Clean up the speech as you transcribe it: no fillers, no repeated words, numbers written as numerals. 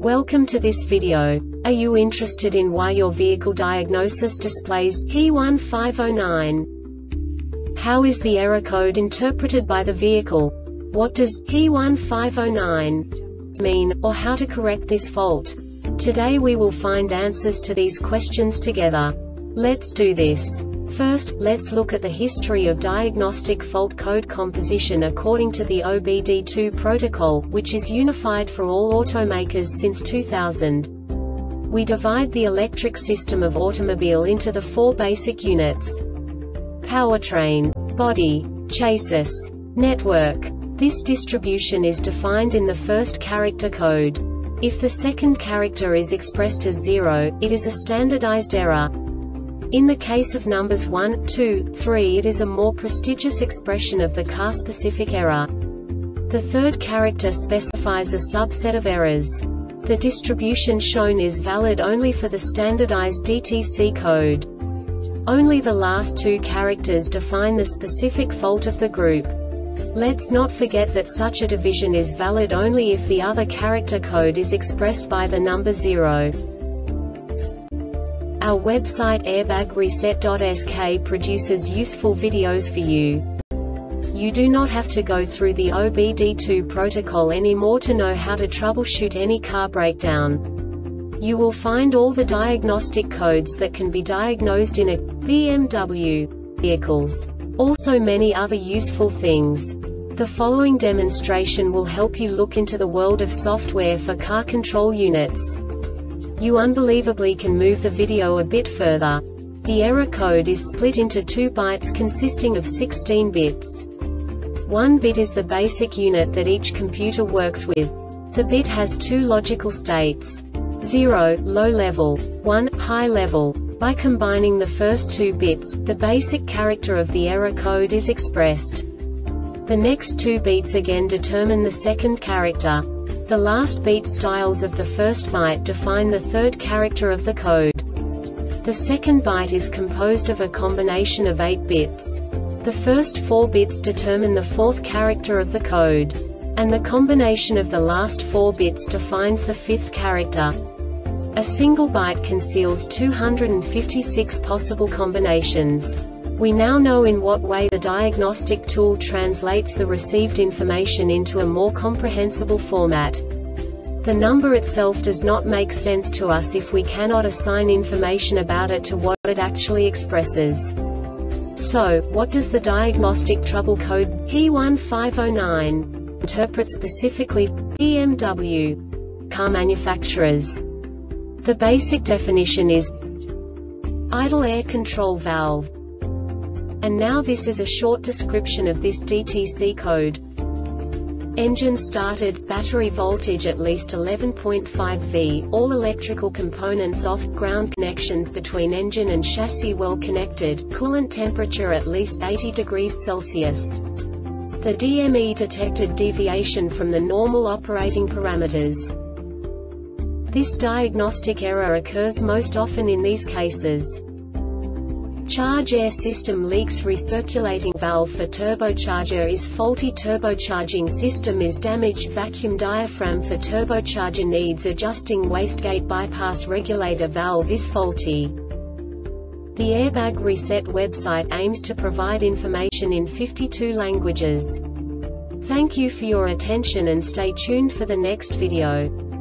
Welcome to this video. Are you interested in why your vehicle diagnosis displays P1509? How is the error code interpreted by the vehicle? What does P1509 mean, or how to correct this fault? Today we will find answers to these questions together. Let's do this. First, let's look at the history of diagnostic fault code composition according to the OBD2 protocol, which is unified for all automakers since 2000. We divide the electric system of automobile into the four basic units: powertrain, body, chassis, network. This distribution is defined in the first character code. If the second character is expressed as 0, it is a standardized error. In the case of numbers 1, 2, 3, it is a more prestigious expression of the car-specific error. The third character specifies a subset of errors. The distribution shown is valid only for the standardized DTC code. Only the last two characters define the specific fault of the group. Let's not forget that such a division is valid only if the other character code is expressed by the number 0. Our website airbagreset.sk produces useful videos for you. You do not have to go through the OBD2 protocol anymore to know how to troubleshoot any car breakdown. You will find all the diagnostic codes that can be diagnosed in a BMW vehicles. Also many other useful things. The following demonstration will help you look into the world of software for car control units. You unbelievably can move the video a bit further. The error code is split into 2 bytes consisting of 16 bits. 1 bit is the basic unit that each computer works with. The bit has 2 logical states: 0, low level, 1, high level. By combining the first 2 bits, the basic character of the error code is expressed. The next 2 beats again determine the second character. The last beat styles of the first byte define the third character of the code. The second byte is composed of a combination of 8 bits. The first 4 bits determine the fourth character of the code. And the combination of the last 4 bits defines the fifth character. A single byte conceals 256 possible combinations. We now know in what way the diagnostic tool translates the received information into a more comprehensible format. The number itself does not make sense to us if we cannot assign information about it to what it actually expresses. So, what does the diagnostic trouble code P1509 interpret specifically for BMW car manufacturers? The basic definition is idle air control valve. And now this is a short description of this DTC code. Engine started, battery voltage at least 11.5 V, all electrical components off, ground connections between engine and chassis well connected, coolant temperature at least 80 degrees Celsius. The DME detected deviation from the normal operating parameters. This diagnostic error occurs most often in these cases: charge air system leaks, recirculating valve for turbocharger is faulty, turbocharging system is damaged, vacuum diaphragm for turbocharger needs adjusting, wastegate bypass regulator valve is faulty. The Airbag Reset website aims to provide information in 52 languages. Thank you for your attention and stay tuned for the next video.